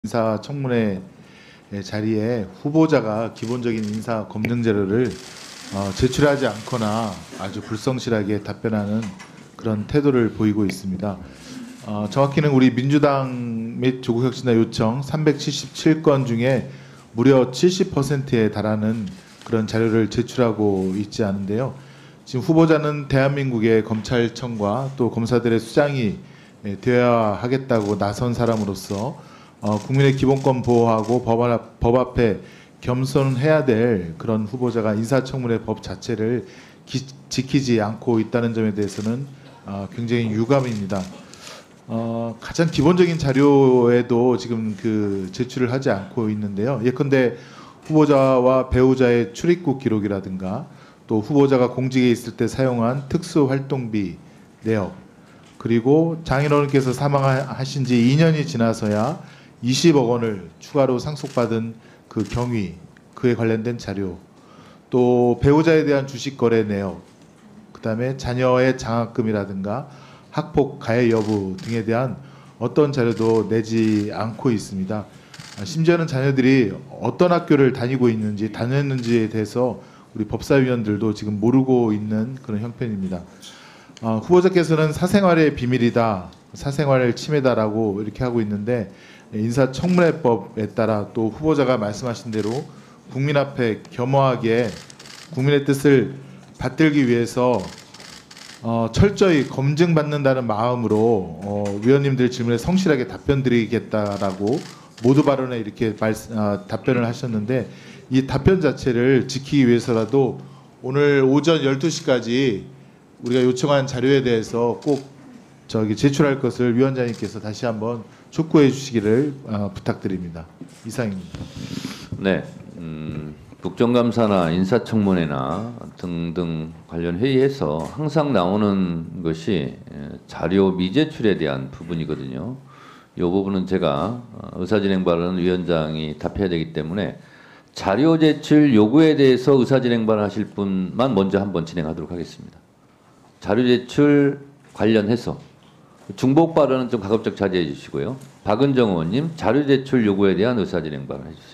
인사청문회 자리에 후보자가 기본적인 인사 검증 자료를 제출하지 않거나 아주 불성실하게 답변하는 그런 태도를 보이고 있습니다. 정확히는 우리 민주당 및 조국혁신당 요청 377건 중에 무려 70%에 달하는 그런 자료를 제출하고 있지 않은데요. 지금 후보자는 대한민국의 검찰청과 또 검사들의 수장이 되어야 하겠다고 나선 사람으로서 국민의 기본권 보호하고 법 앞에 겸손해야 될 그런 후보자가 인사청문회 법 자체를 지키지 않고 있다는 점에 대해서는 굉장히 유감입니다. 가장 기본적인 자료에도 지금 제출을 하지 않고 있는데요. 예컨대 후보자와 배우자의 출입국 기록이라든가 또 후보자가 공직에 있을 때 사용한 특수활동비 내역, 그리고 장인어른께서 사망하신 지 2년이 지나서야 20억 원을 추가로 상속받은 그 경위, 그에 관련된 자료, 또 배우자에 대한 주식 거래 내역, 그다음에 자녀의 장학금이라든가 학폭 가해 여부 등에 대한 어떤 자료도 내지 않고 있습니다. 심지어는 자녀들이 어떤 학교를 다니고 있는지, 다녔는지에 대해서 우리 법사위원들도 지금 모르고 있는 그런 형편입니다. 후보자께서는 사생활의 비밀이다, 사생활 침해다라고 이렇게 하고 있는데, 인사청문회법에 따라 또 후보자가 말씀하신 대로 국민 앞에 겸허하게 국민의 뜻을 받들기 위해서 철저히 검증받는다는 마음으로 위원님들 질문에 성실하게 답변드리겠다라고 모두 발언에 이렇게 답변을 하셨는데, 이 답변 자체를 지키기 위해서라도 오늘 오전 12시까지 우리가 요청한 자료에 대해서 꼭 제출할 것을 위원장님께서 다시 한번 촉구해 주시기를 부탁드립니다. 이상입니다. 네, 국정감사나 인사청문회나 등등 관련 회의에서 항상 나오는 것이 자료 미제출에 대한 부분이거든요. 이 부분은 제가 의사진행발언 위원장이 답해야 되기 때문에 자료 제출 요구에 대해서 의사진행발언 하실 분만 먼저 한번 진행하도록 하겠습니다. 자료 제출 관련해서 중복 발언은 좀 가급적 자제해 주시고요. 박은정 의원님, 자료 제출 요구에 대한 의사진행 발언 해주세요.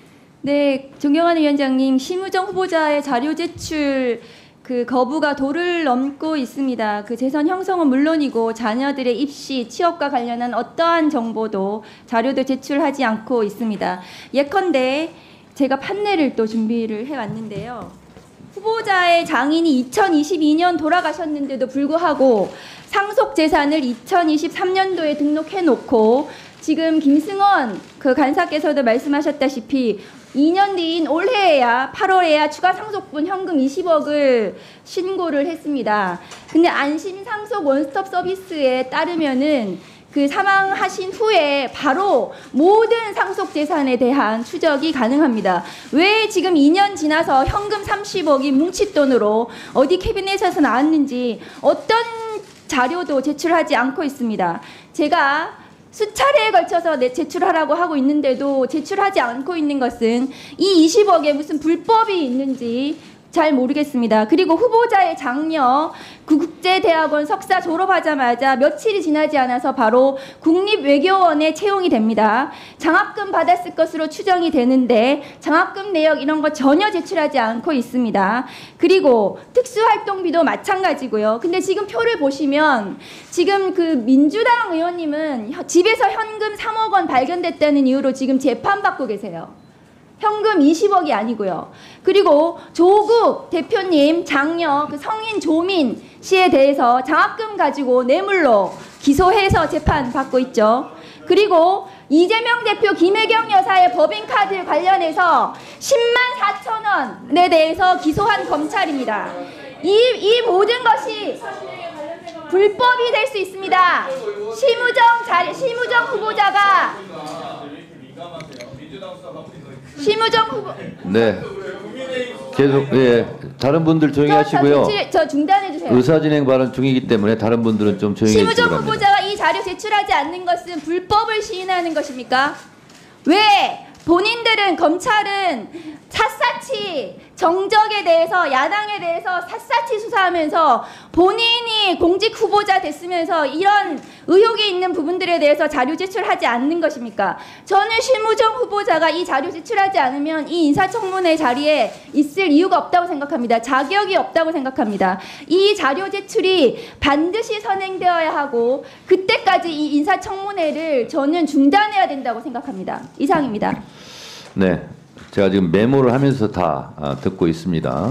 네, 존경하는 위원장님, 심우정 후보자의 자료 제출 거부가 도를 넘고 있습니다. 재산 형성은 물론이고 자녀들의 입시, 취업과 관련한 어떠한 정보도 자료도 제출하지 않고 있습니다. 예컨대 제가 판례를 또 준비를 해왔는데요. 후보자의 장인이 2022년 돌아가셨는데도 불구하고 상속 재산을 2023년도에 등록해놓고 지금 김승원 간사께서도 말씀하셨다시피 2년 뒤인 올해에야 8월에야 추가 상속분 현금 20억을 신고를 했습니다. 근데 안심 상속 원스톱 서비스에 따르면은 사망하신 후에 바로 모든 상속 재산에 대한 추적이 가능합니다. 왜 지금 2년 지나서 현금 30억이 뭉칫돈으로 어디 캐비넷에서 나왔는지 어떤 자료도 제출하지 않고 있습니다. 제가 수차례에 걸쳐서 제출하라고 하고 있는데도 제출하지 않고 있는 것은 이 20억에 무슨 불법이 있는지 잘 모르겠습니다. 그리고 후보자의 장녀 국제대학원 석사 졸업하자마자 며칠이 지나지 않아서 바로 국립외교원에 채용이 됩니다. 장학금 받았을 것으로 추정이 되는데 장학금 내역 이런 거 전혀 제출하지 않고 있습니다. 그리고 특수활동비도 마찬가지고요. 근데 지금 표를 보시면 지금 민주당 의원님은 집에서 현금 3억 원 발견됐다는 이유로 지금 재판받고 계세요. 현금 20억이 아니고요. 그리고 조국 대표님 장녀 성인 조민 씨에 대해서 장학금 가지고 뇌물로 기소해서 재판받고 있죠. 그리고 이재명 대표 김혜경 여사의 법인카드 관련해서 10만 4천 원에 대해서 기소한 검찰입니다. 이 모든 것이 불법이 될 수 있습니다. 심우정 후보자가 심우정 후보. 네. 계속 다른 분들 조용히 하시고요. 저 중단해 주세요. 의사진행 발언 중이기 때문에 다른 분들은 좀 조용히 해주시기 심우정 바랍니다. 후보자가 이 자료 제출하지 않는 것은 불법을 시인하는 것입니까? 왜 본인들은 검찰은 샅샅이 정적에 대해서 야당에 대해서 샅샅이 수사하면서 본인이 공직 후보자 됐으면서 이런 의혹이 있는 부분들에 대해서 자료 제출하지 않는 것입니까? 저는 심우정 후보자가 이 자료 제출하지 않으면 이 인사청문회 자리에 있을 이유가 없다고 생각합니다. 자격이 없다고 생각합니다. 이 자료 제출이 반드시 선행되어야 하고 그때까지 이 인사청문회를 저는 중단해야 된다고 생각합니다. 이상입니다. 네, 제가 지금 메모를 하면서 다 듣고 있습니다.